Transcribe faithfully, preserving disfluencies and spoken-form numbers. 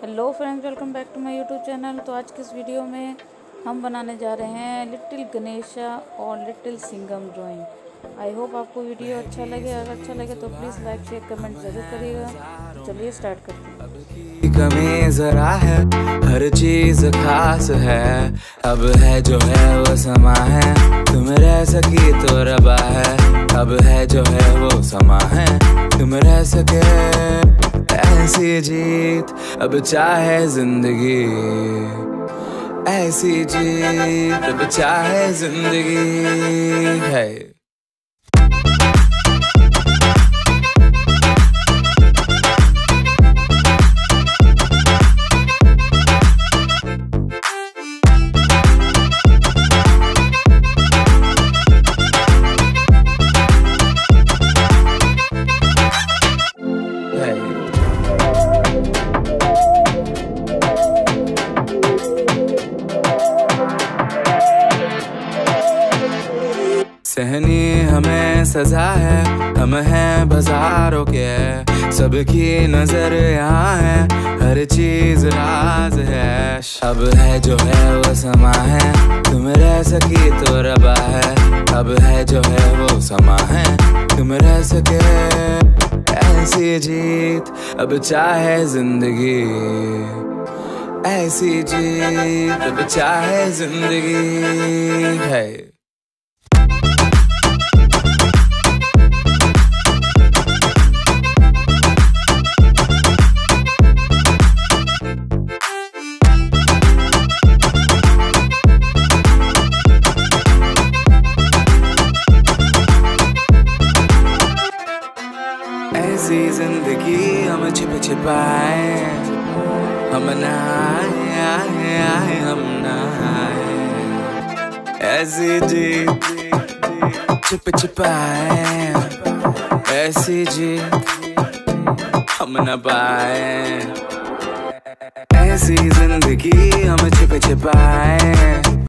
Hello friends, welcome back to my YouTube channel. तो आज की इस वीडियो में हम बनाने जा रहे हैं लिटिल गणेशा और little Singham drawing. I hope आपको वीडियो अच्छा लगे। अगर अच्छा लगे तो प्लीज़ लाइक शेयर कमेंट ज़रूर करिएगा। तो चलिए स्टार्ट करते हैं। कमी जरा है, हर चीज खास है, अब है जो है वो समा है, तुम रह सकी तो रबा है, अब है जो है वो समा है, तुम रह सके ऐसी जीत, अब चाहे जिंदगी ऐसी जीत, अब चाहे जिंदगी है। सहनी हमें सजा है, हम हैं बाजारों के, सबकी नजर यहाँ है, हर चीज राज है। अब है जो है वो समा है, तुम रह सकी तो रबा है, अब है जो है वो समा है, तुम रह सके ऐसी जीत, अब चाहे जिंदगी ऐसी जीत, अब चाहे जिंदगी है। ऐसी जिंदगी हम छिप छिपाए, हम नहाए आए आए हम नहाए, ऐसी जी छिप छिपाए, ऐसी जी हम न पाए, ऐसी जिंदगी हम छिप छिपाए।